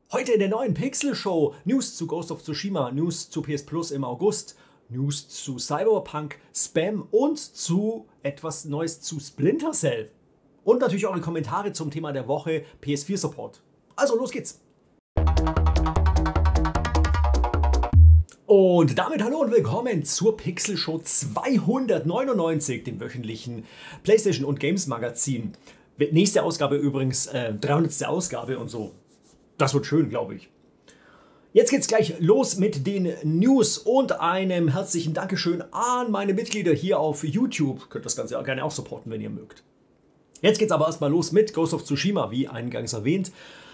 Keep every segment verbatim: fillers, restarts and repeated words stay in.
Heute in der neuen Pixel Show News zu Ghost of Tsushima, News zu P S Plus im August, News zu Cyberpunk, Spam und zu etwas Neues zu Splinter Cell. Und natürlich eure Kommentare zum Thema der Woche P S vier Support. Also los geht's! Und damit hallo und willkommen zur Pixel Show zweihundertneunundneunzig, dem wöchentlichen PlayStation und Games Magazin. Nächste Ausgabe übrigens, äh, dreihundertste Ausgabe und so. Das wird schön, glaube ich. Jetzt geht's gleich los mit den News und einem herzlichen Dankeschön an meine Mitglieder hier auf YouTube. Könnt das Ganze auch gerne auch supporten, wenn ihr mögt. Jetzt geht's aber erstmal los mit Ghost of Tsushima, wie eingangs erwähnt.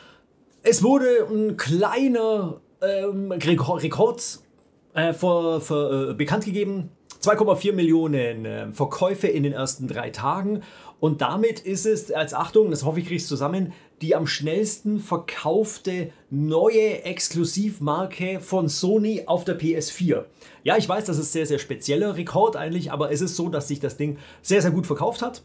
Es wurde ein kleiner ähm, Rekord äh, für, für, äh, bekannt gegeben. zwei Komma vier Millionen äh, Verkäufe in den ersten drei Tagen. Und damit ist es, als Achtung, das hoffe ich, kriege ich zusammen, die am schnellsten verkaufte neue Exklusivmarke von Sony auf der P S vier. Ja, ich weiß, das ist sehr, sehr spezieller Rekord eigentlich, aber es ist so, dass sich das Ding sehr, sehr gut verkauft hat.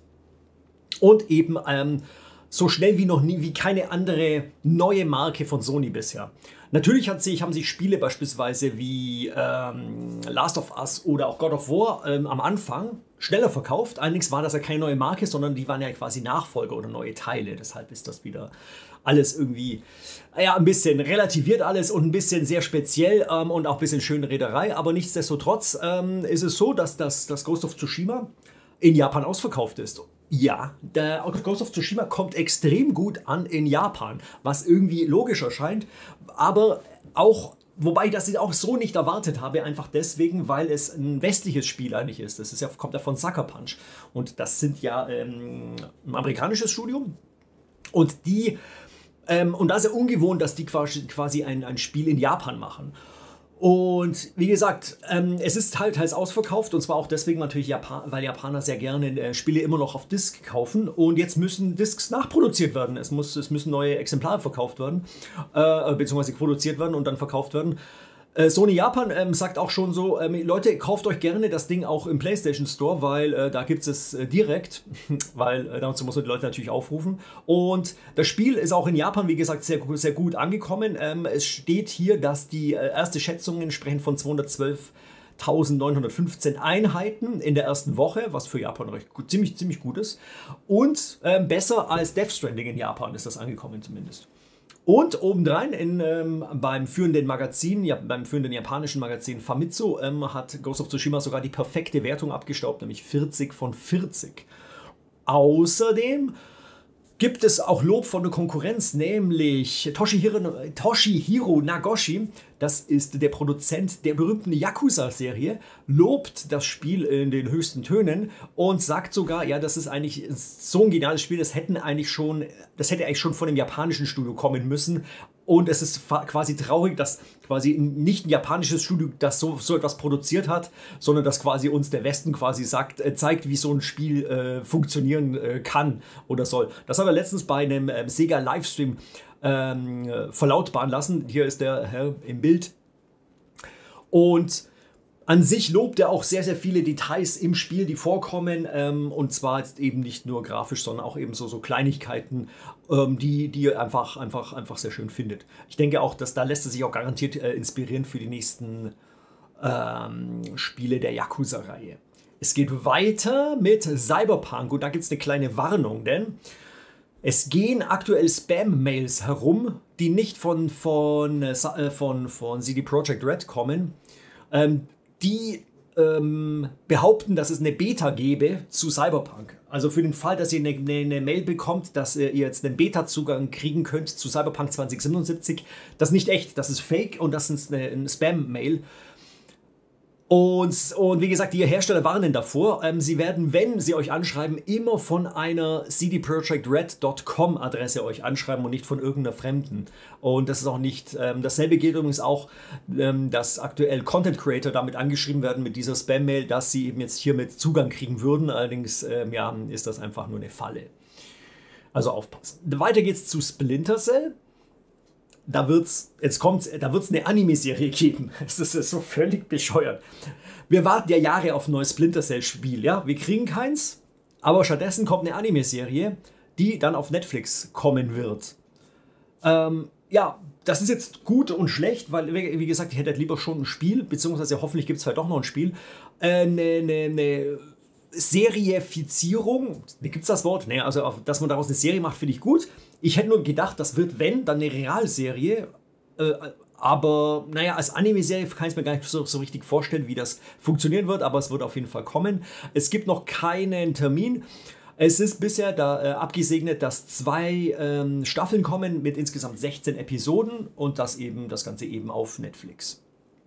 Und eben ähm, so schnell wie noch nie, wie keine andere neue Marke von Sony bisher. Natürlich hat sich, haben sich Spiele beispielsweise wie ähm, Last of Us oder auch God of War ähm, am Anfang schneller verkauft. Allerdings war das ja keine neue Marke, sondern die waren ja quasi Nachfolger oder neue Teile. Deshalb ist das wieder alles irgendwie ja, ein bisschen relativiert alles und ein bisschen sehr speziell ähm, und auch ein bisschen schöne Reederei. Aber nichtsdestotrotz ähm, ist es so, dass das, das Ghost of Tsushima in Japan ausverkauft ist. Ja, der Ghost of Tsushima kommt extrem gut an in Japan, was irgendwie logisch erscheint, aber auch, wobei ich das auch so nicht erwartet habe, einfach deswegen, weil es ein westliches Spiel eigentlich ist. Das ist ja, kommt ja von Sucker Punch und das sind ja ähm, ein amerikanisches Studio und die, ähm, und da ist ja ungewohnt, dass die quasi, quasi ein, ein Spiel in Japan machen. Und wie gesagt, ähm, es ist halt teils ausverkauft und zwar auch deswegen natürlich, Japan, weil Japaner sehr gerne äh, Spiele immer noch auf Disc kaufen und jetzt müssen Discs nachproduziert werden. Es, muss, es müssen neue Exemplare verkauft werden, äh, beziehungsweise produziert werden und dann verkauft werden. Äh, Sony Japan ähm, sagt auch schon so, ähm, Leute, kauft euch gerne das Ding auch im PlayStation Store, weil äh, da gibt es äh, direkt, weil äh, dazu muss man die Leute natürlich aufrufen. Und das Spiel ist auch in Japan, wie gesagt, sehr, sehr gut angekommen. Ähm, es steht hier, dass die äh, erste Schätzungen sprechen von zweihundertzwölftausendneunhundertfünfzehn Einheiten in der ersten Woche, was für Japan recht gut, ziemlich, ziemlich gut ist. Und ähm, besser als Death Stranding in Japan ist das angekommen zumindest. Und obendrein in, ähm, beim führenden Magazin, ja, beim führenden japanischen Magazin Famitsu, ähm, hat Ghost of Tsushima sogar die perfekte Wertung abgestaubt, nämlich vierzig von vierzig. Außerdem gibt es auch Lob von der Konkurrenz, nämlich Toshihiro, Toshihiro Nagoshi, das ist der Produzent der berühmten Yakuza-Serie, lobt das Spiel in den höchsten Tönen und sagt sogar, ja, das ist eigentlich so ein geniales Spiel, das hätten eigentlich schon, das hätte eigentlich schon von dem japanischen Studio kommen müssen. Und es ist quasi traurig, dass quasi nicht ein japanisches Studio das so, so etwas produziert hat, sondern dass quasi uns der Westen quasi sagt, äh, zeigt, wie so ein Spiel äh, funktionieren äh, kann oder soll. Das hat er letztens bei einem ähm, Sega Livestream ähm, verlautbaren lassen. Hier ist der Herr im Bild. Und an sich lobt er auch sehr, sehr viele Details im Spiel, die vorkommen. Ähm, und zwar jetzt eben nicht nur grafisch, sondern auch eben so, so Kleinigkeiten, ähm, die, die er einfach, einfach, einfach sehr schön findet. Ich denke auch, dass da lässt er sich auch garantiert äh, inspirieren für die nächsten ähm, Spiele der Yakuza-Reihe. Es geht weiter mit Cyberpunk und da gibt es eine kleine Warnung, denn es gehen aktuell Spam-Mails herum, die nicht von, von, äh, von, von C D Projekt Red kommen. Ähm, die ähm, behaupten, dass es eine Beta gäbe zu Cyberpunk. Also für den Fall, dass ihr eine, eine, eine Mail bekommt, dass ihr jetzt einen Beta-Zugang kriegen könnt zu Cyberpunk zwanzig siebenundsiebzig, das ist nicht echt, das ist Fake und das ist eine, eine Spam-Mail. Und, und wie gesagt, die Hersteller warnen davor. Ähm, sie werden, wenn sie euch anschreiben, immer von einer C D Projekt Red Punkt com Adresse euch anschreiben und nicht von irgendeiner Fremden. Und das ist auch nicht, ähm, dasselbe gilt übrigens auch, ähm, dass aktuell Content Creator damit angeschrieben werden mit dieser Spam-Mail, dass sie eben jetzt hiermit Zugang kriegen würden. Allerdings ähm, ja, ist das einfach nur eine Falle. Also aufpassen. Weiter geht's zu Splinter Cell. Da wird's, jetzt kommt's, da wird's eine Anime-Serie geben. Das ist so völlig bescheuert. Wir warten ja Jahre auf ein neues Splinter Cell-Spiel, ja. Wir kriegen keins, aber stattdessen kommt eine Anime-Serie, die dann auf Netflix kommen wird. Ähm, ja, das ist jetzt gut und schlecht, weil, wie gesagt, ich hätte lieber schon ein Spiel, beziehungsweise hoffentlich gibt es halt doch noch ein Spiel, eine äh, ne, ne Seriefizierung, wie gibt es das Wort? Naja, also, dass man daraus eine Serie macht, finde ich gut. Ich hätte nur gedacht, das wird, wenn, dann eine Realserie, äh, aber naja, als Anime-Serie kann ich mir gar nicht so, so richtig vorstellen, wie das funktionieren wird, aber es wird auf jeden Fall kommen. Es gibt noch keinen Termin. Es ist bisher da, äh, abgesegnet, dass zwei ähm, Staffeln kommen mit insgesamt sechzehn Episoden und das eben das Ganze eben auf Netflix.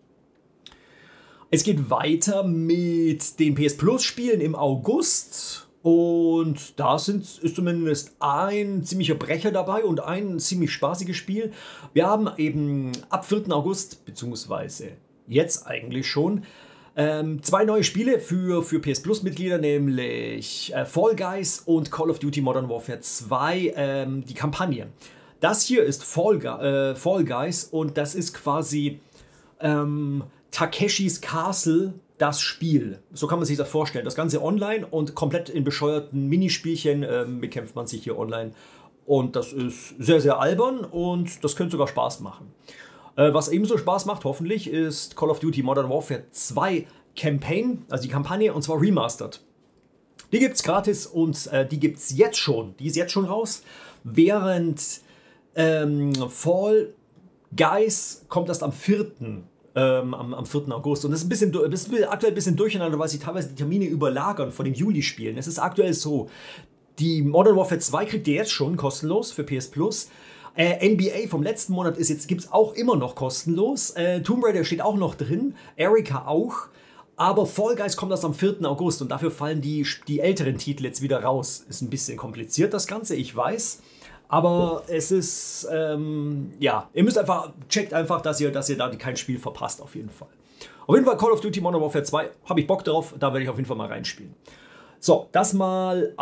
Es geht weiter mit den P S Plus Spielen im August und da sind, ist zumindest ein ziemlicher Brecher dabei und ein ziemlich spaßiges Spiel. Wir haben eben ab vierten August, beziehungsweise jetzt eigentlich schon, Ähm, zwei neue Spiele für, für P S Plus Mitglieder, nämlich äh, Fall Guys und Call of Duty Modern Warfare zwei, ähm, die Kampagne. Das hier ist Fall, äh, Fall Guys und das ist quasi ähm, Takeshis Castle, das Spiel. So kann man sich das vorstellen. Das Ganze online und komplett in bescheuerten Minispielchen ähm, bekämpft man sich hier online. Und das ist sehr, sehr albern und das könnte sogar Spaß machen. Was ebenso Spaß macht, hoffentlich, ist Call of Duty Modern Warfare zwei Campaign, also die Kampagne, und zwar remastered. Die gibt es gratis und äh, die gibt es jetzt schon. Die ist jetzt schon raus. Während ähm, Fall Guys kommt erst am vierten Ähm, am, am vierten August. Und das ist, ein bisschen, das ist aktuell ein bisschen durcheinander, weil sich teilweise die Termine überlagern von den Juli-Spielen. Es ist aktuell so, die Modern Warfare zwei kriegt ihr jetzt schon kostenlos für P S Plus. Äh, N B A vom letzten Monat ist jetzt, gibt es auch immer noch kostenlos. Äh, Tomb Raider steht auch noch drin. Erika auch. Aber Fall Guys kommt erst am vierten August und dafür fallen die, die älteren Titel jetzt wieder raus. Ist ein bisschen kompliziert das Ganze, ich weiß. Aber es ist, ähm, ja, ihr müsst einfach, checkt einfach, dass ihr, dass ihr da kein Spiel verpasst, auf jeden Fall. Auf jeden Fall Call of Duty Modern Warfare zwei, habe ich Bock drauf, da werde ich auf jeden Fall mal reinspielen. So, das mal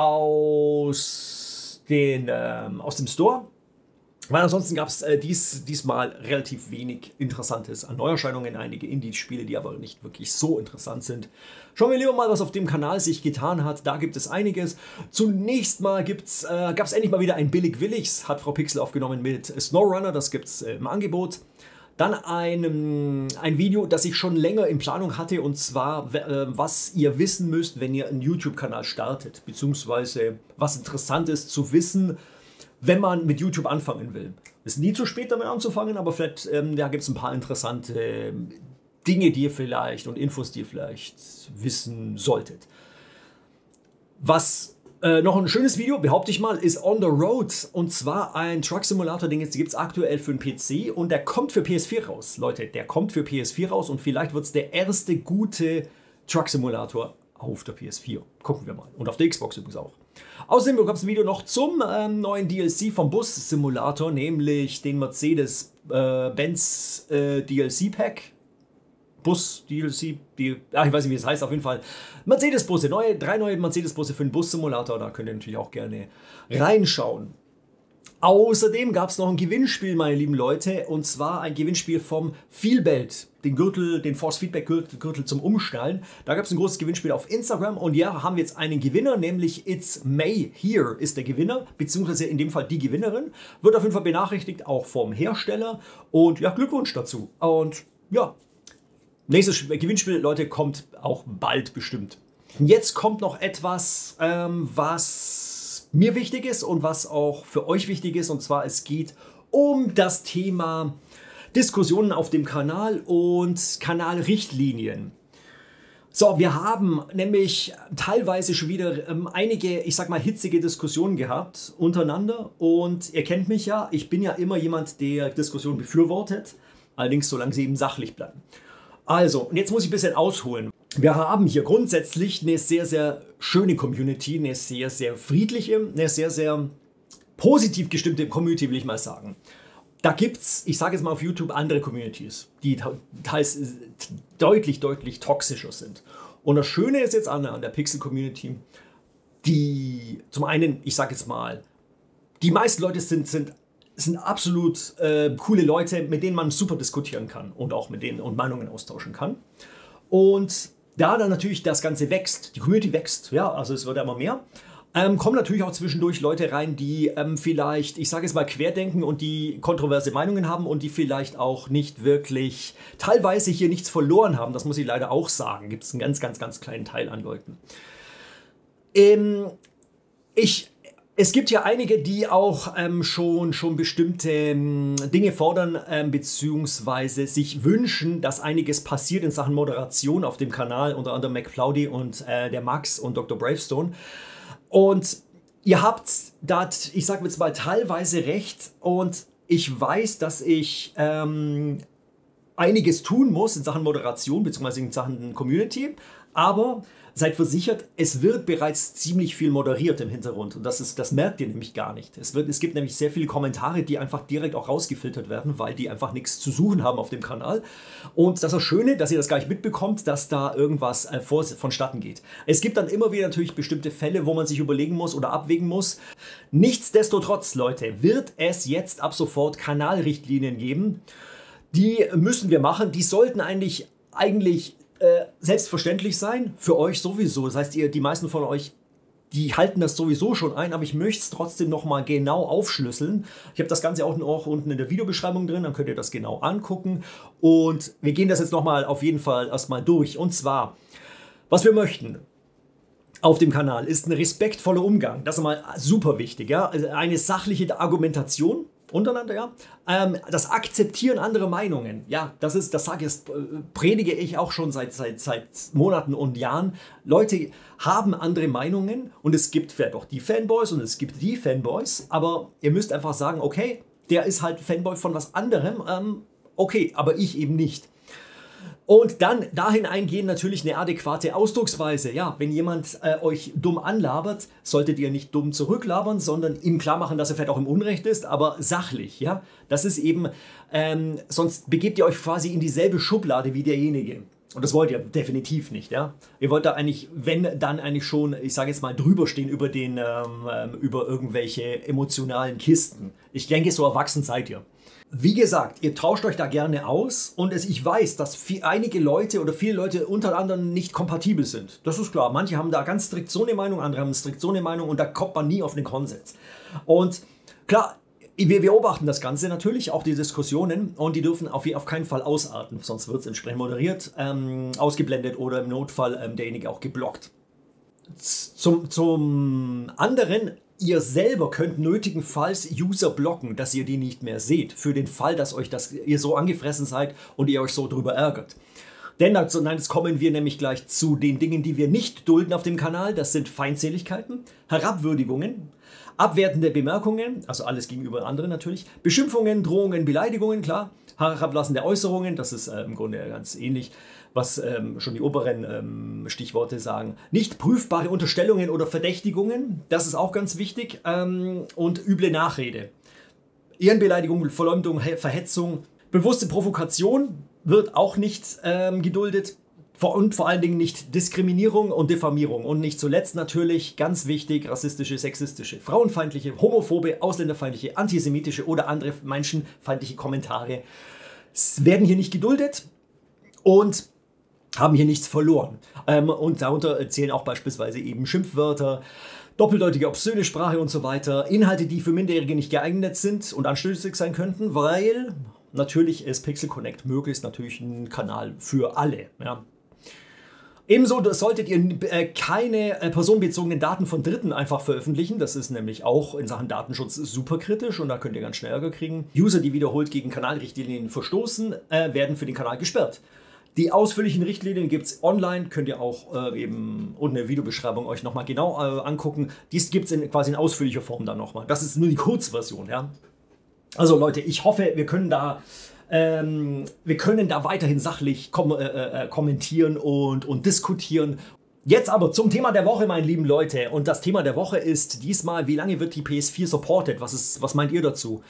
aus, den, ähm, aus dem Store. Weil ansonsten gab es äh, dies, diesmal relativ wenig Interessantes an Neuerscheinungen, einige Indie-Spiele, die aber nicht wirklich so interessant sind. Schauen wir lieber mal, was auf dem Kanal sich getan hat. Da gibt es einiges. Zunächst mal gibt's, äh, gab es endlich mal wieder ein Billig Willigs, hat Frau Pixel aufgenommen mit SnowRunner, das gibt es äh, im Angebot. Dann ein, ein Video, das ich schon länger in Planung hatte, und zwar, äh, was ihr wissen müsst, wenn ihr einen YouTube-Kanal startet, beziehungsweise was interessant ist zu wissen, wenn man mit YouTube anfangen will. Es ist nie zu spät, damit anzufangen, aber vielleicht ähm, da gibt es ein paar interessante äh, Dinge, die ihr vielleicht und Infos, die ihr vielleicht wissen solltet. Was äh, noch ein schönes Video, behaupte ich mal, ist On the Road. Und zwar ein Truck Simulator, den gibt es aktuell für den P C und der kommt für P S vier raus. Leute, der kommt für P S vier raus und vielleicht wird es der erste gute Truck Simulator auf der P S vier. Gucken wir mal. Und auf der Xbox übrigens auch. Außerdem gab es ein Video noch zum ähm, neuen D L C vom Bus-Simulator, nämlich den Mercedes-Benz äh, äh, D L C-Pack. Bus-D L C, die, ach, ich weiß nicht, wie es heißt, auf jeden Fall. Mercedes-Busse, neue, drei neue Mercedes-Busse für den Bus-Simulator, da könnt ihr natürlich auch gerne reinschauen. Außerdem gab es noch ein Gewinnspiel, meine lieben Leute, und zwar ein Gewinnspiel vom Feelbelt, den Gürtel, den Force Feedback Gürtel, Gürtel zum Umschnallen. Da gab es ein großes Gewinnspiel auf Instagram und ja, haben wir jetzt einen Gewinner, nämlich It's May Here ist der Gewinner, beziehungsweise in dem Fall die Gewinnerin, wird auf jeden Fall benachrichtigt, auch vom Hersteller, und ja, Glückwunsch dazu. Und ja, nächstes Gewinnspiel, Leute, kommt auch bald bestimmt. Jetzt kommt noch etwas, ähm, was mir wichtig ist und was auch für euch wichtig ist, und zwar es geht um das Thema Diskussionen auf dem Kanal und Kanalrichtlinien. So, wir haben nämlich teilweise schon wieder ähm, einige, ich sag mal, hitzige Diskussionen gehabt untereinander, und ihr kennt mich ja, ich bin ja immer jemand, der Diskussionen befürwortet, allerdings solange sie eben sachlich bleiben. Also, und jetzt muss ich ein bisschen ausholen. Wir haben hier grundsätzlich eine sehr, sehr schöne Community, eine sehr, sehr friedliche, eine sehr, sehr positiv gestimmte Community, will ich mal sagen. Da gibt es, ich sage jetzt mal auf YouTube, andere Communities, die teils deutlich, deutlich toxischer sind. Und das Schöne ist jetzt an, an der Pixel-Community, die zum einen, ich sage jetzt mal, die meisten Leute sind, sind sind absolut äh, coole Leute, mit denen man super diskutieren kann und auch mit denen und Meinungen austauschen kann. Und da dann natürlich das Ganze wächst, die Community wächst, ja, also es wird ja immer mehr. Ähm, kommen natürlich auch zwischendurch Leute rein, die ähm, vielleicht, ich sage es mal, querdenken und die kontroverse Meinungen haben und die vielleicht auch nicht wirklich, teilweise hier nichts verloren haben. Das muss ich leider auch sagen. Gibt es einen ganz, ganz, ganz kleinen Teil an Leuten. Ähm, ich, es gibt ja einige, die auch ähm, schon, schon bestimmte ähm, Dinge fordern, ähm, beziehungsweise sich wünschen, dass einiges passiert in Sachen Moderation auf dem Kanal, unter anderem McFlowdy und äh, der Max und Doktor Bravestone. Und ihr habt da, ich sage jetzt mal, teilweise recht und ich weiß, dass ich ähm, einiges tun muss in Sachen Moderation bzw. in Sachen Community, aber seid versichert, es wird bereits ziemlich viel moderiert im Hintergrund und das, ist, das merkt ihr nämlich gar nicht. Es, wird, es gibt nämlich sehr viele Kommentare, die einfach direkt auch rausgefiltert werden, weil die einfach nichts zu suchen haben auf dem Kanal. Und das ist das Schöne, dass ihr das gar nicht mitbekommt, dass da irgendwas äh, vor, vonstatten geht. Es gibt dann immer wieder natürlich bestimmte Fälle, wo man sich überlegen muss oder abwägen muss. Nichtsdestotrotz, Leute, wird es jetzt ab sofort Kanalrichtlinien geben. Die müssen wir machen. Die sollten eigentlich, eigentlich Äh, selbstverständlich sein, für euch sowieso. Das heißt, ihr, die meisten von euch, die halten das sowieso schon ein, aber ich möchte es trotzdem nochmal genau aufschlüsseln. Ich habe das Ganze auch noch unten in der Videobeschreibung drin, dann könnt ihr das genau angucken. Und wir gehen das jetzt nochmal auf jeden Fall erstmal durch. Und zwar, was wir möchten auf dem Kanal ist ein respektvoller Umgang. Das ist mal super wichtig. Ja? Eine sachliche Argumentation untereinander, ja. Ähm, das Akzeptieren anderer Meinungen, ja, das ist, das sage ich, das predige ich auch schon seit, seit, seit Monaten und Jahren. Leute haben andere Meinungen und es gibt vielleicht auch die Fanboys und es gibt die Fanboys, aber ihr müsst einfach sagen, okay, der ist halt Fanboy von was anderem, ähm, okay, aber ich eben nicht. Und dann dahin eingehen natürlich eine adäquate Ausdrucksweise. Ja, wenn jemand äh, euch dumm anlabert, solltet ihr nicht dumm zurücklabern, sondern ihm klar machen, dass er vielleicht auch im Unrecht ist, aber sachlich. Ja, das ist eben, ähm, sonst begebt ihr euch quasi in dieselbe Schublade wie derjenige. Und das wollt ihr definitiv nicht. Ja, ihr wollt da eigentlich, wenn dann eigentlich schon, ich sage jetzt mal, drüber stehen über den, ähm, über irgendwelche emotionalen Kisten. Ich denke, so erwachsen seid ihr. Wie gesagt, ihr tauscht euch da gerne aus und es, ich weiß, dass viel, einige Leute oder viele Leute unter anderem nicht kompatibel sind. Das ist klar. Manche haben da ganz strikt so eine Meinung, andere haben strikt so eine Meinung und da kommt man nie auf den Konsens. Und klar, wir beobachten das Ganze natürlich, auch die Diskussionen und die dürfen auf, auf keinen Fall ausarten, sonst wird es entsprechend moderiert, ähm, ausgeblendet oder im Notfall ähm, derjenige auch geblockt. Zum, zum anderen, ihr selber könnt nötigenfalls User blocken, dass ihr die nicht mehr seht, für den Fall, dass euch das, ihr so angefressen seid und ihr euch so drüber ärgert. Denn dazu, nein, jetzt kommen wir nämlich gleich zu den Dingen, die wir nicht dulden auf dem Kanal. Das sind Feindseligkeiten, Herabwürdigungen, abwertende Bemerkungen, also alles gegenüber anderen natürlich, Beschimpfungen, Drohungen, Beleidigungen, klar, herablassende Äußerungen, das ist äh, im Grunde ganz ähnlich, was ähm, schon die oberen ähm, Stichworte sagen. Nicht prüfbare Unterstellungen oder Verdächtigungen, das ist auch ganz wichtig, ähm, und üble Nachrede. Ehrenbeleidigung, Verleumdung, Verhetzung, bewusste Provokation wird auch nicht ähm, geduldet. Und vor allen Dingen nicht Diskriminierung und Diffamierung. Und nicht zuletzt natürlich, ganz wichtig, rassistische, sexistische, frauenfeindliche, homophobe, ausländerfeindliche, antisemitische oder andere menschenfeindliche Kommentare werden hier nicht geduldet und haben hier nichts verloren. Ähm, und darunter zählen auch beispielsweise eben Schimpfwörter, doppeldeutige obszöne Sprache und so weiter. Inhalte, die für Minderjährige nicht geeignet sind und anstößig sein könnten, weil natürlich ist Pixel Connect möglichst natürlich ein Kanal für alle. Ja. Ebenso solltet ihr äh, keine äh, personenbezogenen Daten von Dritten einfach veröffentlichen. Das ist nämlich auch in Sachen Datenschutz super kritisch und da könnt ihr ganz schnell Ärger kriegen. User, die wiederholt gegen Kanalrichtlinien verstoßen, äh, werden für den Kanal gesperrt. Die ausführlichen Richtlinien gibt es online, könnt ihr auch äh, eben unten in der Videobeschreibung euch nochmal genau äh, angucken. Dies gibt es in, quasi in ausführlicher Form dann nochmal. Das ist nur die Kurzversion. Ja? Also Leute, ich hoffe, wir können da... Ähm, wir können da weiterhin sachlich kom äh, äh, kommentieren und, und diskutieren. Jetzt aber zum Thema der Woche, meine lieben Leute. Und das Thema der Woche ist diesmal, wie lange wird die P S vier supported? Was, ist, was meint ihr dazu?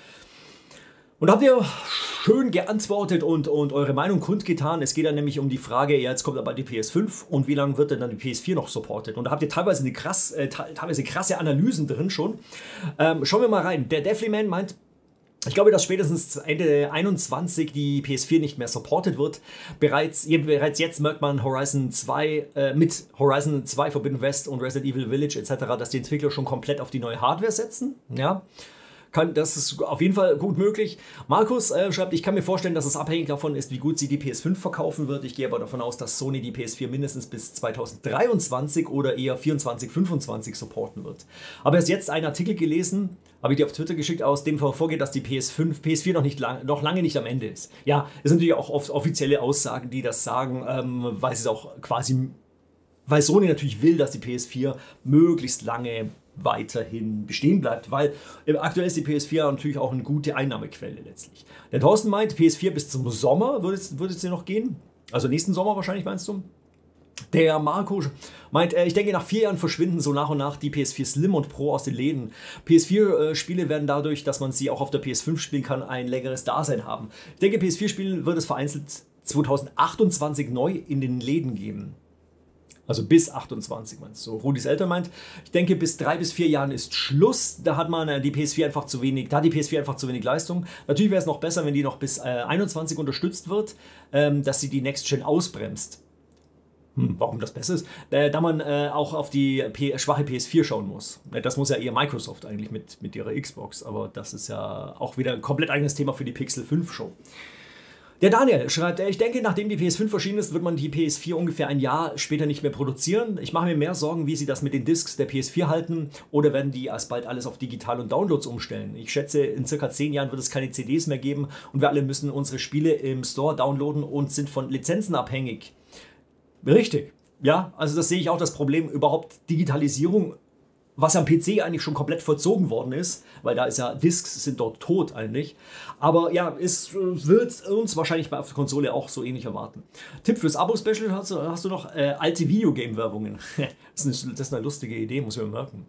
Und da habt ihr schön geantwortet und, und eure Meinung kundgetan. Es geht dann nämlich um die Frage, ja, jetzt kommt aber die P S fünf und wie lange wird denn dann die P S vier noch supported? Und da habt ihr teilweise, eine krass, äh, teilweise krasse Analysen drin schon. Ähm, schauen wir mal rein. Der Deathlyman meint, Ich glaube, dass spätestens Ende einundzwanzig die P S vier nicht mehr supported wird. Bereits, bereits jetzt merkt man Horizon zwei, äh, mit Horizon zwei Forbidden West und Resident Evil Village et cetera, dass die Entwickler schon komplett auf die neue Hardware setzen. Ja. Kann, das ist auf jeden Fall gut möglich. Markus äh, schreibt, ich kann mir vorstellen, dass es abhängig davon ist, wie gut sie die P S fünf verkaufen wird. Ich gehe aber davon aus, dass Sony die P S vier mindestens bis zweitausenddreiundzwanzig oder eher vierundzwanzig, fünfundzwanzig supporten wird. Aber erst jetzt einen Artikel gelesen, habe ich dir auf Twitter geschickt, aus dem hervorgeht, dass die P S fünf, P S vier noch, nicht lang, noch lange nicht am Ende ist. Ja, es sind natürlich auch oft offizielle Aussagen, die das sagen, ähm, weil es auch quasi, weil Sony natürlich will, dass die P S vier möglichst lange weiterhin bestehen bleibt, weil aktuell ist die P S vier natürlich auch eine gute Einnahmequelle letztlich. Der Thorsten meint, P S vier bis zum Sommer würde es, würde es dir noch gehen, also nächsten Sommer wahrscheinlich meinst du? Der Marco meint, äh, ich denke, nach vier Jahren verschwinden so nach und nach die P S vier Slim und Pro aus den Läden. P S vier-Spiele äh, werden dadurch, dass man sie auch auf der P S fünf spielen kann, ein längeres Dasein haben. Ich denke, P S vier-Spiele wird es vereinzelt zweitausendachtundzwanzig neu in den Läden geben. Also bis achtundzwanzig meinst du. Rudis Eltern meint, ich denke, bis drei bis vier Jahren ist Schluss. Da hat man die P S vier einfach zu wenig, da hat die P S vier einfach zu wenig Leistung. Natürlich wäre es noch besser, wenn die noch bis äh, einundzwanzig unterstützt wird, ähm, dass sie die Next Gen ausbremst. Hm, warum das besser ist? Äh, da man äh, auch auf die P schwache P S vier schauen muss. Das muss ja eher Microsoft eigentlich mit, mit ihrer Xbox, aber das ist ja auch wieder ein komplett eigenes Thema für die Pixel fünf Show. Der Daniel schreibt, ich denke, nachdem die P S fünf erschienen ist, wird man die P S vier ungefähr ein Jahr später nicht mehr produzieren. Ich mache mir mehr Sorgen, wie sie das mit den Discs der P S vier halten, oder werden die alsbald alles auf digital und Downloads umstellen. Ich schätze, in circa zehn Jahren wird es keine C Ds mehr geben und wir alle müssen unsere Spiele im Store downloaden und sind von Lizenzen abhängig. Richtig. Ja, also das sehe ich auch das Problem, überhaupt Digitalisierung, was am P C eigentlich schon komplett vollzogen worden ist, weil da ist ja, Discs sind dort tot eigentlich. Aber ja, es wird uns wahrscheinlich bei auf der Konsole auch so ähnlich erwarten. Tipp fürs Abo-Special hast du, hast du noch äh, alte Videogame-Werbungen. das, ist eine, das ist eine lustige Idee, muss ich mir merken.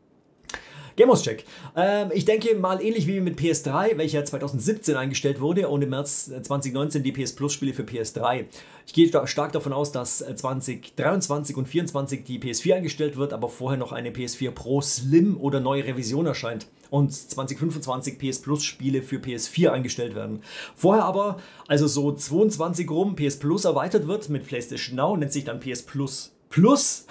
Gamerscheck. Ähm, ich denke mal ähnlich wie mit P S drei, welcher zweitausendsiebzehn eingestellt wurde und im März zweitausendneunzehn die P S Plus Spiele für P S drei. Ich gehe stark davon aus, dass zweitausenddreiundzwanzig und vierundzwanzig die P S vier eingestellt wird, aber vorher noch eine P S vier Pro Slim oder neue Revision erscheint und zweitausendfünfundzwanzig P S Plus Spiele für P S vier eingestellt werden. Vorher aber, also so zweiundzwanzig rum, P S Plus erweitert wird mit PlayStation Now, nennt sich dann P S Plus Plus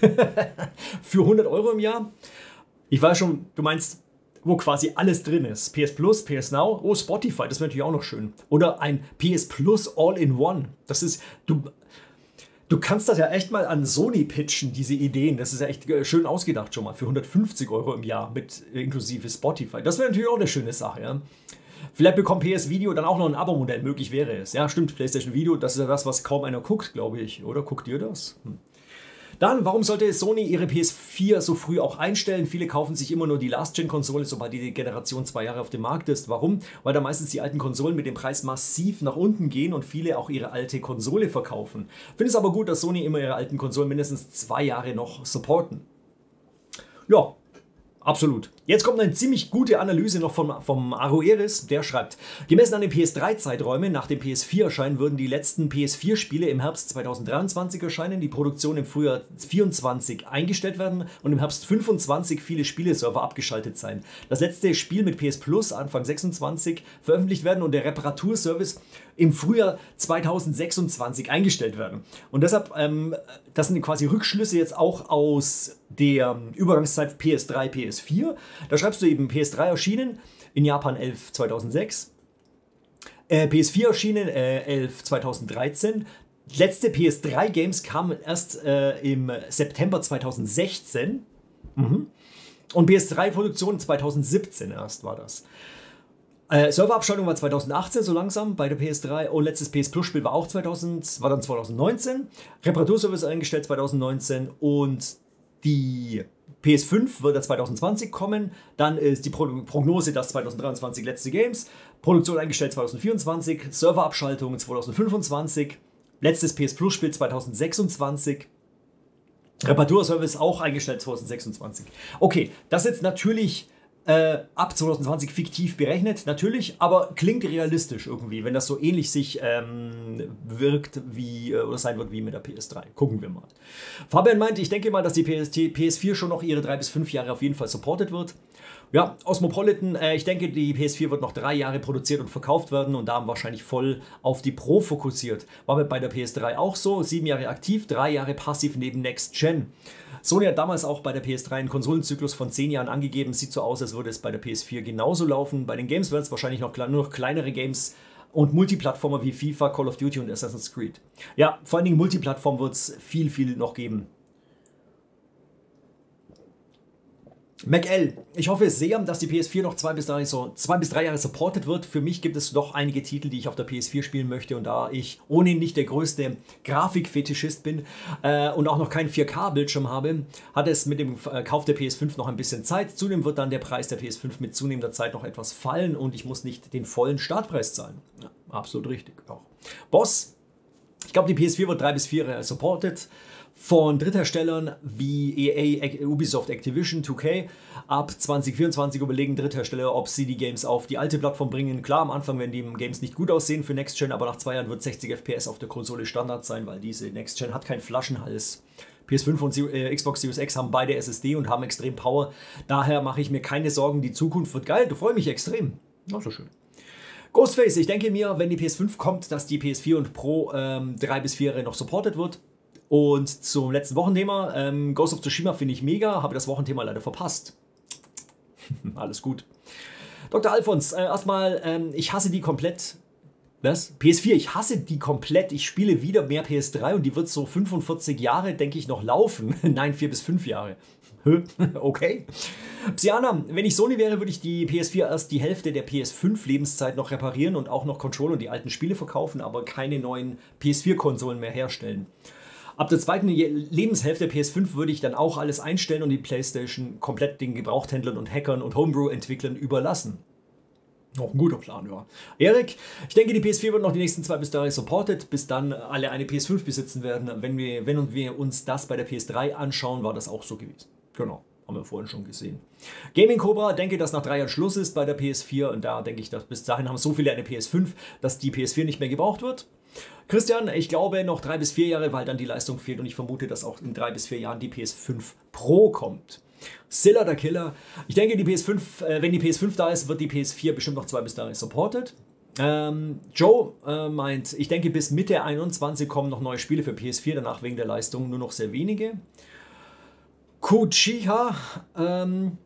für hundert Euro im Jahr. Ich weiß schon, du meinst, wo quasi alles drin ist. P S Plus, P S Now, oh, Spotify, das wäre natürlich auch noch schön. Oder ein P S Plus All-in-One. Das ist, du, du kannst das ja echt mal an Sony pitchen, diese Ideen. Das ist ja echt schön ausgedacht schon mal, für hundertfünfzig Euro im Jahr mit inklusive Spotify. Das wäre natürlich auch eine schöne Sache, ja. Vielleicht bekommt P S Video dann auch noch ein Abo-Modell, möglich wäre es. Ja, stimmt, PlayStation Video, das ist ja das, was kaum einer guckt, glaube ich. Oder guckt ihr das? Hm. Dann, warum sollte Sony ihre P S vier so früh auch einstellen? Viele kaufen sich immer nur die Last-Gen-Konsole, sobald die Generation zwei Jahre auf dem Markt ist. Warum? Weil da meistens die alten Konsolen mit dem Preis massiv nach unten gehen und viele auch ihre alte Konsole verkaufen. Ich finde es aber gut, dass Sony immer ihre alten Konsolen mindestens zwei Jahre noch supporten. Ja. Absolut. Jetzt kommt eine ziemlich gute Analyse noch vom, vom Aroeris, der schreibt, gemessen an den P S drei Zeiträumen nach dem P S vier Erscheinen würden die letzten P S vier Spiele im Herbst zweitausenddreiundzwanzig erscheinen, die Produktion im Frühjahr vierundzwanzig eingestellt werden und im Herbst fünfundzwanzig viele Spieleserver abgeschaltet sein. Das letzte Spiel mit P S Plus Anfang sechsundzwanzig veröffentlicht werden und der Reparaturservice im Frühjahr zweitausendsechsundzwanzig eingestellt werden. Und deshalb, ähm, das sind quasi Rückschlüsse jetzt auch aus der Übergangszeit P S drei, P S vier. Da schreibst du eben P S drei erschienen, in Japan elf zweitausendsechs, äh, P S vier erschienen äh, elf zweitausenddreizehn. Letzte P S drei Games kamen erst äh, im September zweitausendsechzehn. Mhm. Und P S drei Produktion zweitausendsiebzehn erst war das. Äh, Serverabschaltung war zweitausendachtzehn so langsam bei der P S drei. Und letztes P S Plus Spiel war auch zweitausend, war dann zweitausendneunzehn. Reparaturservice eingestellt zweitausendneunzehn und die P S fünf wird zweitausendzwanzig kommen. Dann ist die Pro Prognose, dass zweitausenddreiundzwanzig letzte Games. Produktion eingestellt zweitausendvierundzwanzig. Serverabschaltung zweitausendfünfundzwanzig. Letztes P S Plus Spiel zweitausendsechsundzwanzig. Reparaturservice auch eingestellt zweitausendsechsundzwanzig. Okay, das ist jetzt natürlich äh, ab zweitausendzwanzig fiktiv berechnet, natürlich, aber klingt realistisch irgendwie, wenn das so ähnlich sich ähm, wirkt wie, äh, oder sein wird wie mit der P S drei. Gucken wir mal. Fabian meint, ich denke mal, dass die P S vier schon noch ihre drei bis fünf Jahre auf jeden Fall supportet wird. Ja, Osmopolitan, äh, ich denke, die P S vier wird noch drei Jahre produziert und verkauft werden und da haben wahrscheinlich voll auf die Pro fokussiert. War bei der P S drei auch so, sieben Jahre aktiv, drei Jahre passiv neben Next Gen. Sony hat damals auch bei der P S drei einen Konsolenzyklus von zehn Jahren angegeben, sieht so aus, als würde es bei der P S vier genauso laufen. Bei den Games wird es wahrscheinlich noch nur noch kleinere Games und Multiplattformer wie FIFA, Call of Duty und Assassin's Creed. Ja, vor allen Dingen Multiplattform wird es viel, viel noch geben. MacL, ich hoffe sehr, dass die P S vier noch zwei bis, drei, so, zwei bis drei Jahre supported wird. Für mich gibt es doch einige Titel, die ich auf der P S vier spielen möchte. Und da ich ohnehin nicht der größte Grafikfetischist bin äh, und auch noch keinen vier K-Bildschirm habe, hat es mit dem Kauf der P S fünf noch ein bisschen Zeit. Zudem wird dann der Preis der P S fünf mit zunehmender Zeit noch etwas fallen und ich muss nicht den vollen Startpreis zahlen. Ja, absolut richtig auch. Boss, ich glaube, die P S vier wird drei bis vier Jahre supported. Von Drittherstellern wie E A, Ubisoft, Activision, zwei K. Ab zwanzig vierundzwanzig überlegen Dritthersteller, ob sie die Games auf die alte Plattform bringen. Klar, am Anfang werden die Games nicht gut aussehen für Next Gen, aber nach zwei Jahren wird sechzig F P S auf der Konsole Standard sein, weil diese Next Gen hat keinen Flaschenhals. P S fünf und äh, Xbox Series X haben beide S S D und haben extrem Power. Daher mache ich mir keine Sorgen, die Zukunft wird geil. Du freust mich extrem. Ach, so schön. Ghostface, ich denke mir, wenn die P S fünf kommt, dass die P S vier und Pro ähm, drei bis vier Jahre noch supported wird. Und zum letzten Wochenthema, ähm, Ghost of Tsushima finde ich mega, habe das Wochenthema leider verpasst. Alles gut. Doktor Alfons, äh, erstmal, ähm, ich hasse die komplett. Was? P S vier, ich hasse die komplett. Ich spiele wieder mehr P S drei und die wird so fünfundvierzig Jahre, denke ich, noch laufen. Nein, vier bis fünf Jahre. Okay. Psyana, wenn ich Sony wäre, würde ich die P S vier erst die Hälfte der P S fünf Lebenszeit noch reparieren und auch noch Controller und die alten Spiele verkaufen, aber keine neuen P S vier Konsolen mehr herstellen. Ab der zweiten Lebenshälfte der P S fünf würde ich dann auch alles einstellen und die PlayStation komplett den Gebrauchthändlern und Hackern und Homebrew-Entwicklern überlassen. Noch ein guter Plan, ja. Erik, ich denke, die P S vier wird noch die nächsten zwei bis drei Jahre supported, bis dann alle eine P S fünf besitzen werden. Wenn wir, wenn wir uns das bei der P S drei anschauen, war das auch so gewesen. Genau, haben wir vorhin schon gesehen. Gaming Cobra, denke, dass nach drei Jahren Schluss ist bei der P S vier und da denke ich, dass bis dahin haben so viele eine P S fünf, dass die P S vier nicht mehr gebraucht wird. Christian, ich glaube noch drei bis vier Jahre, weil dann die Leistung fehlt und ich vermute, dass auch in drei bis vier Jahren die P S fünf Pro kommt. Silla der Killer, ich denke, die P S fünf, äh, wenn die P S fünf da ist, wird die P S vier bestimmt noch zwei bis drei Jahre supported. Ähm, Joe äh, meint, ich denke, bis Mitte einundzwanzig kommen noch neue Spiele für P S vier, danach wegen der Leistung nur noch sehr wenige. Kuchiha, ähm,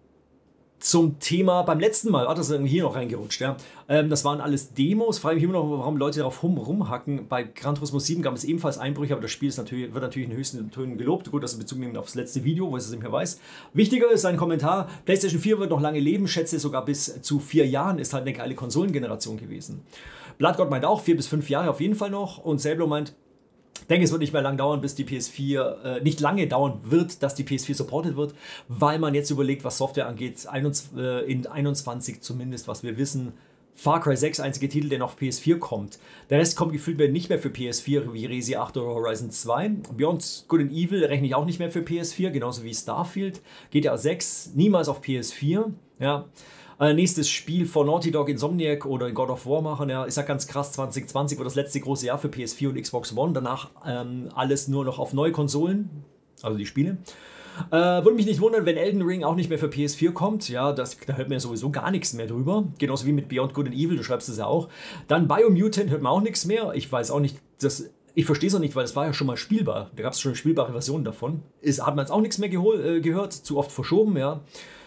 zum Thema beim letzten Mal, ah, das ist irgendwie hier noch reingerutscht, ja. Ähm, das waren alles Demos. Frage mich immer noch, warum Leute darauf rum, rumhacken. Bei Gran Turismo sieben gab es ebenfalls Einbrüche, aber das Spiel ist natürlich, wird natürlich in den höchsten Tönen gelobt. Gut, das ist Bezug nehmen auf das letzte Video, wo ich es nicht mehr weiß. Wichtiger ist ein Kommentar: PlayStation vier wird noch lange leben, schätze sogar bis zu vier Jahren, ist halt eine geile Konsolengeneration gewesen. Bloodgod meint auch, vier bis fünf Jahre auf jeden Fall noch. Und Sablo meint, ich denke, es wird nicht mehr lang dauern, bis die P S vier, äh, nicht lange dauern wird, dass die P S vier supported wird, weil man jetzt überlegt, was Software angeht, einundzwanzig, äh, in einundzwanzig zumindest, was wir wissen, Far Cry sechs, einzige Titel, der noch auf P S vier kommt. Der Rest kommt gefühlt nicht mehr für P S vier, wie Resi acht oder Horizon zwei. Beyond Good and Evil rechne ich auch nicht mehr für P S vier, genauso wie Starfield. G T A sechs, niemals auf P S vier, ja. Äh, nächstes Spiel von Naughty Dog, Insomniac oder God of War machen. Ja, ist ja ganz krass, zwanzig zwanzig war das letzte große Jahr für P S vier und Xbox One. Danach ähm, alles nur noch auf neue Konsolen, also die Spiele. Äh, würde mich nicht wundern, wenn Elden Ring auch nicht mehr für P S vier kommt. Ja, das, da hört man ja sowieso gar nichts mehr drüber. Genauso wie mit Beyond Good and Evil, du schreibst es ja auch. Dann Biomutant hört man auch nichts mehr. Ich weiß auch nicht, das... Ich verstehe es auch nicht, weil es war ja schon mal spielbar. Da gab es schon eine spielbare Version davon. Ist, hat man jetzt auch nichts mehr äh, gehört, zu oft verschoben, ja.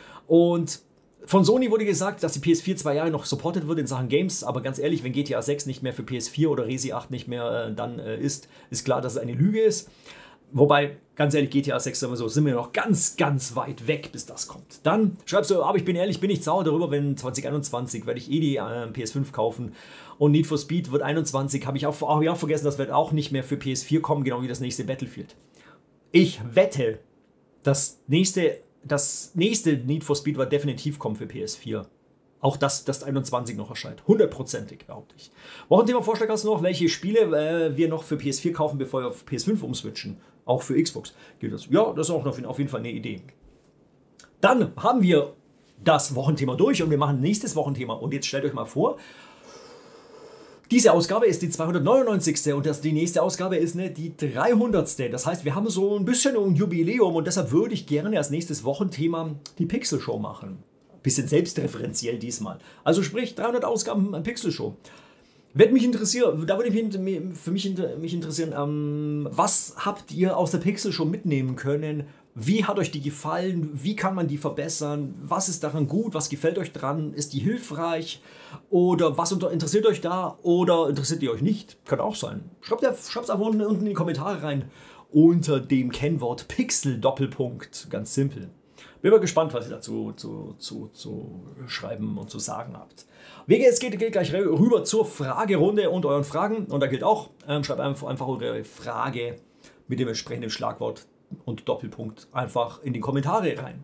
Und von Sony wurde gesagt, dass die P S vier zwei Jahre noch supported wird in Sachen Games, aber ganz ehrlich, wenn G T A sechs nicht mehr für P S vier oder Resi acht nicht mehr äh, dann äh, ist, ist klar, dass es eine Lüge ist. Wobei, ganz ehrlich, G T A sechs, sagen wir so, sind wir noch ganz, ganz weit weg, bis das kommt. Dann schreibst du, aber ich bin ehrlich, bin nicht sauer darüber, wenn zwanzig einundzwanzig werde ich eh die äh, P S fünf kaufen. Und Need for Speed wird einundzwanzig, habe ich, auch, hab ich auch vergessen, das wird auch nicht mehr für P S vier kommen, genau wie das nächste Battlefield. Ich wette, das nächste, das nächste Need for Speed wird definitiv kommen für P S vier. Auch das, das einundzwanzig noch erscheint. Hundertprozentig, behaupte ich. Wochenthema-Vorschlag hast du noch, welche Spiele äh, wir noch für P S vier kaufen, bevor wir auf P S fünf umswitchen. Auch für Xbox gilt das. Ja, das ist auch noch auf jeden Fall eine Idee. Dann haben wir das Wochenthema durch und wir machen nächstes Wochenthema. Und jetzt stellt euch mal vor, diese Ausgabe ist die zweihundertneunundneunzigste und das, die nächste Ausgabe ist ne, die dreihundertste. Das heißt, wir haben so ein bisschen ein Jubiläum und deshalb würde ich gerne als nächstes Wochenthema die Pixel Show machen. bisschen selbstreferenziell diesmal. Also sprich dreihundert Ausgaben Pixel Show. Wird mich interessieren, da würde mich, für mich, mich interessieren, ähm, was habt ihr aus der Pixel Show mitnehmen können? Wie hat euch die gefallen? Wie kann man die verbessern? Was ist daran gut? Was gefällt euch dran? Ist die hilfreich? Oder was interessiert euch da? Oder interessiert ihr euch nicht? Kann auch sein. Schreibt es einfach unten in die Kommentare rein. Unter dem Kennwort Pixel Doppelpunkt. Ganz simpel. Bin mal gespannt, was ihr dazu zu, zu, zu schreiben und zu sagen habt. Es geht, geht gleich rüber zur Fragerunde und euren Fragen. Und da gilt auch, ähm, schreibt einfach, einfach eure Frage mit dem entsprechenden Schlagwort und Doppelpunkt einfach in die Kommentare rein.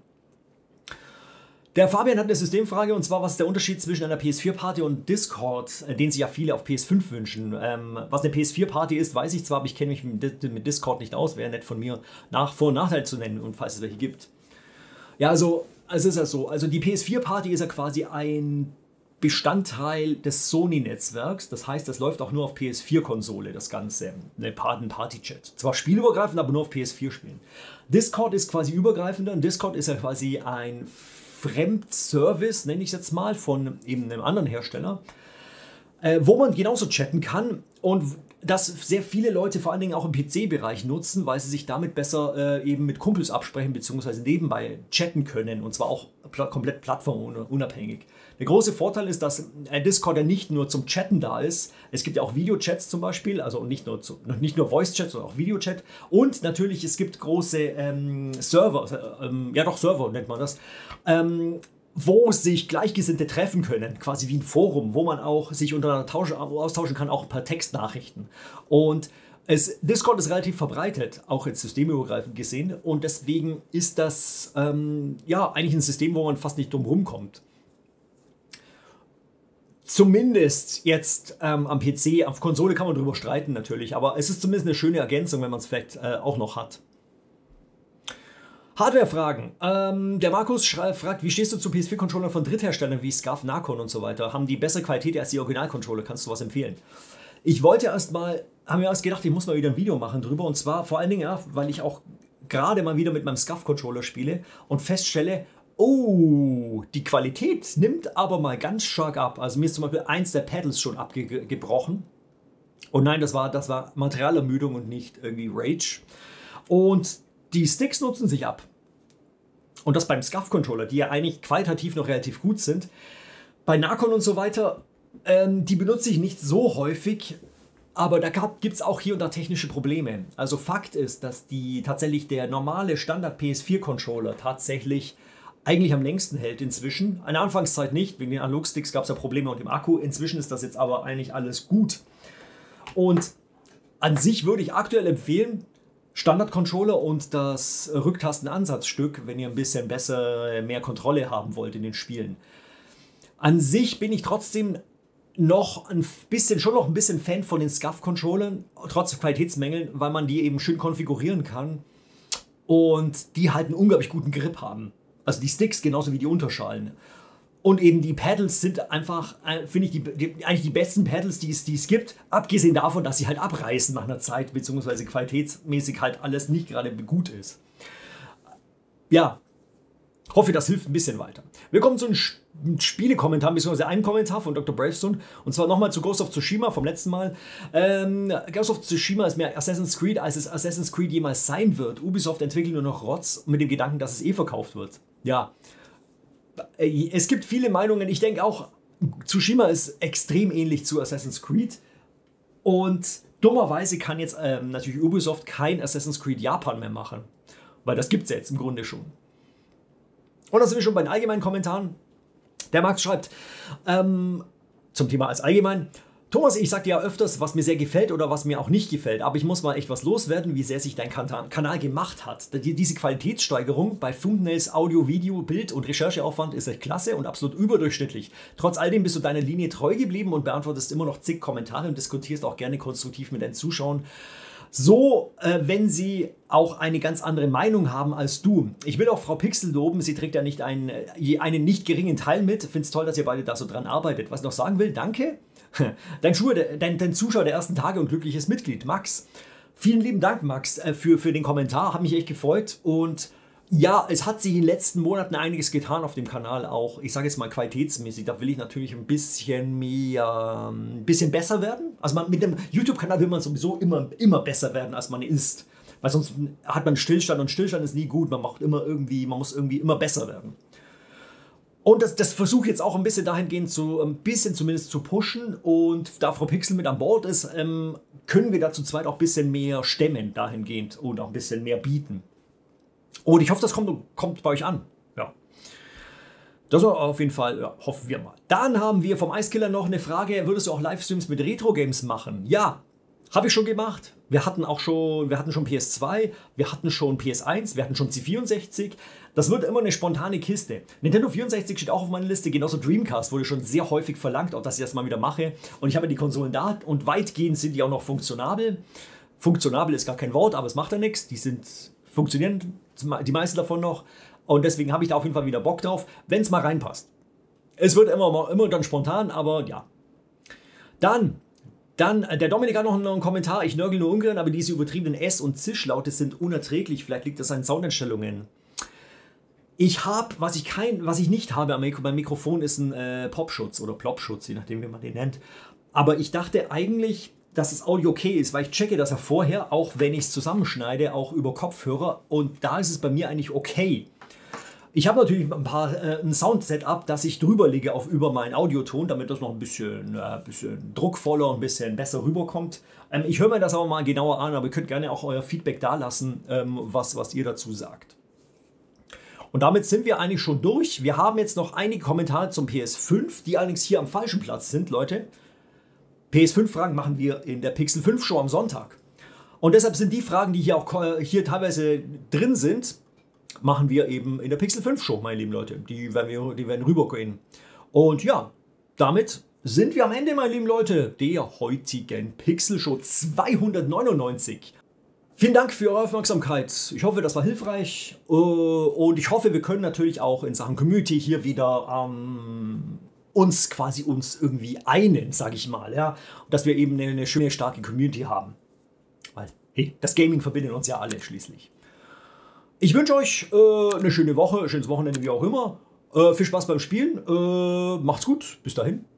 Der Fabian hat eine Systemfrage, und zwar, was ist der Unterschied zwischen einer P S vier Party und Discord, den sich ja viele auf P S fünf wünschen. Ähm, was eine P S vier Party ist, weiß ich zwar, aber ich kenne mich mit Discord nicht aus. Wäre nett von mir, nach Vor- und Nachteil zu nennen, und falls es welche gibt. Ja, also, es ist ja so, also die P S vier Party ist ja quasi ein Bestandteil des Sony-Netzwerks. Das heißt, das läuft auch nur auf P S vier Konsole, das Ganze. Eine Party-Chat. Zwar spielübergreifend, aber nur auf P S vier spielen. Discord ist quasi übergreifender. Und Discord ist ja quasi ein Fremdservice, nenne ich es jetzt mal, von eben einem anderen Hersteller, äh, wo man genauso chatten kann und das sehr viele Leute vor allen Dingen auch im P C-Bereich nutzen, weil sie sich damit besser äh, eben mit Kumpels absprechen bzw. nebenbei chatten können, und zwar auch pl- komplett plattformunabhängig. Der große Vorteil ist, dass äh, Discord ja nicht nur zum Chatten da ist. Es gibt ja auch Videochats zum Beispiel, also nicht nur, zu, nicht nur Voice-Chat, sondern auch Videochat. Und natürlich, es gibt große ähm, Server, äh, ähm, ja doch Server nennt man das, ähm, wo sich Gleichgesinnte treffen können, quasi wie ein Forum, wo man auch sich untereinander tauschen, austauschen kann, auch per Textnachrichten. Und es, Discord ist relativ verbreitet, auch jetzt systemübergreifend gesehen, und deswegen ist das ähm, ja eigentlich ein System, wo man fast nicht drum rumkommt. Zumindest jetzt ähm, am P C, auf Konsole kann man drüber streiten natürlich, aber es ist zumindest eine schöne Ergänzung, wenn man es vielleicht äh, auch noch hat. Hardware-Fragen. Ähm, der Markus fragt, wie stehst du zu P S vier Controllern von Drittherstellern wie SCUF, Nacon und so weiter? Haben die bessere Qualität als die Original-Controller? Kannst du was empfehlen? Ich wollte erst mal, haben wir erst gedacht, ich muss mal wieder ein Video machen drüber, und zwar vor allen Dingen, ja, weil ich auch gerade mal wieder mit meinem SCUF-Controller spiele und feststelle, oh, die Qualität nimmt aber mal ganz stark ab. Also mir ist zum Beispiel eins der Pedals schon abgebrochen. Und nein, das war, das war Materialermüdung und nicht irgendwie Rage. Und die Sticks nutzen sich ab. Und das beim SCUF-Controller, die ja eigentlich qualitativ noch relativ gut sind. Bei Nacon und so weiter, ähm, die benutze ich nicht so häufig, aber da gibt es auch hier und da technische Probleme. Also Fakt ist, dass die tatsächlich der normale Standard-P S vier Controller tatsächlich eigentlich am längsten hält inzwischen. In der Anfangszeit nicht, wegen den Analog-Sticks gab es ja Probleme mit dem Akku. Inzwischen ist das jetzt aber eigentlich alles gut. Und an sich würde ich aktuell empfehlen, Standard-Controller und das Rücktastenansatzstück, wenn ihr ein bisschen besser, mehr Kontrolle haben wollt in den Spielen. An sich bin ich trotzdem noch ein bisschen, schon noch ein bisschen Fan von den SCUF-Controllern, trotz Qualitätsmängeln, weil man die eben schön konfigurieren kann und die halt einen unglaublich guten Grip haben. Also die Sticks genauso wie die Unterschalen. Und eben die Pedals sind einfach, finde ich, die, die, eigentlich die besten Pedals, die es, die es gibt. Abgesehen davon, dass sie halt abreißen nach einer Zeit, beziehungsweise qualitätsmäßig halt alles nicht gerade gut ist. Ja, hoffe, das hilft ein bisschen weiter. Wir kommen zu einem Spielekommentar, beziehungsweise einem Kommentar von Doktor Bravestone. Und zwar nochmal zu Ghost of Tsushima vom letzten Mal. Ähm, Ghost of Tsushima ist mehr Assassin's Creed, als es Assassin's Creed jemals sein wird. Ubisoft entwickelt nur noch Rotz mit dem Gedanken, dass es eh verkauft wird. Ja. Es gibt viele Meinungen. Ich denke auch, Tsushima ist extrem ähnlich zu Assassin's Creed. Und dummerweise kann jetzt ähm, natürlich Ubisoft kein Assassin's Creed Japan mehr machen. Weil das gibt es ja jetzt im Grunde schon. Und da sind wir schon bei den allgemeinen Kommentaren. Der Max schreibt ähm, zum Thema als allgemein: Thomas, ich sag dir ja öfters, was mir sehr gefällt oder was mir auch nicht gefällt, aber ich muss mal echt was loswerden, wie sehr sich dein Kanal gemacht hat. Diese Qualitätssteigerung bei Thumbnails, Audio, Video, Bild und Rechercheaufwand ist echt klasse und absolut überdurchschnittlich. Trotz all dem bist du deiner Linie treu geblieben und beantwortest immer noch zig Kommentare und diskutierst auch gerne konstruktiv mit deinen Zuschauern. So, äh, wenn sie auch eine ganz andere Meinung haben als du. Ich will auch Frau Pixel loben, sie trägt ja nicht einen, einen nicht geringen Teil mit. Finde es toll, dass ihr beide da so dran arbeitet. Was ich noch sagen will, danke. Dein, Schuhe, dein, dein Zuschauer der ersten Tage und glückliches Mitglied, Max. Vielen lieben Dank, Max, für, für den Kommentar. Hat mich echt gefreut. Und Ja, es hat sich in den letzten Monaten einiges getan auf dem Kanal, auch, ich sage jetzt mal qualitätsmäßig. Da will ich natürlich ein bisschen mehr, ein bisschen besser werden. Also man, mit dem YouTube-Kanal will man sowieso immer, immer besser werden, als man ist. Weil sonst hat man Stillstand und Stillstand ist nie gut. Man macht immer irgendwie, man muss irgendwie immer besser werden. Und das, das versuche ich jetzt auch ein bisschen dahingehend zu, ein bisschen zumindest zu pushen. Und da Frau Pixel mit an Bord ist, ähm, können wir da zu zweit auch ein bisschen mehr stemmen dahingehend und auch ein bisschen mehr bieten. Und ich hoffe, das kommt, kommt bei euch an. Ja. Das war auf jeden Fall, ja, hoffen wir mal. Dann haben wir vom Eiskiller noch eine Frage, würdest du auch Livestreams mit Retro-Games machen? Ja, habe ich schon gemacht. Wir hatten auch schon, wir hatten schon P S zwei, wir hatten schon P S eins, wir hatten schon C vierundsechzig. Das wird immer eine spontane Kiste. Nintendo vierundsechzig steht auch auf meiner Liste, genauso Dreamcast wurde schon sehr häufig verlangt, auch dass ich das mal wieder mache. Und ich habe die Konsolen da und weitgehend sind die auch noch funktionabel. Funktionabel ist gar kein Wort, aber es macht ja nichts. Die sind funktionieren, die meisten davon noch. Und deswegen habe ich da auf jeden Fall wieder Bock drauf, wenn es mal reinpasst. Es wird immer, immer dann spontan, aber ja. Dann, dann, der Dominik hat noch einen Kommentar. Ich nörgel nur ungern, aber diese übertriebenen S- und Zischlaute sind unerträglich. Vielleicht liegt das an Soundeinstellungen. Ich habe, was ich kein, was ich nicht habe am Mikro, beim Mikrofon ist ein äh, Popschutz oder Plopschutz, je nachdem wie man den nennt. Aber ich dachte eigentlich, dass das Audio okay ist, weil ich checke das ja vorher, auch wenn ich es zusammenschneide, auch über Kopfhörer, und da ist es bei mir eigentlich okay. Ich habe natürlich ein paar äh, ein Sound-Setup, das ich drüber lege auf über meinen Audioton, damit das noch ein bisschen, äh, bisschen druckvoller und ein bisschen besser rüberkommt. Ähm, ich höre mir das aber mal genauer an, aber ihr könnt gerne auch euer Feedback da lassen, ähm, was, was ihr dazu sagt. Und damit sind wir eigentlich schon durch. Wir haben jetzt noch einige Kommentare zum P S fünf, die allerdings hier am falschen Platz sind, Leute. P S fünf Fragen machen wir in der Pixel fünf Show am Sonntag. Und deshalb sind die Fragen, die hier auch hier teilweise drin sind, machen wir eben in der Pixel fünf Show, meine lieben Leute. Die werden, wir, die werden rübergehen. Und ja, damit sind wir am Ende, meine lieben Leute, der heutigen Pixel Show zweihundertneunundneunzig. Vielen Dank für eure Aufmerksamkeit. Ich hoffe, das war hilfreich. Und ich hoffe, wir können natürlich auch in Sachen Community hier wieder ähm, uns quasi uns irgendwie einen, sage ich mal, ja, dass wir eben eine, eine schöne, starke Community haben. Weil, hey, das Gaming verbindet uns ja alle schließlich. Ich wünsche euch äh, eine schöne Woche, ein schönes Wochenende, wie auch immer. Äh, viel Spaß beim Spielen. Äh, macht's gut. Bis dahin.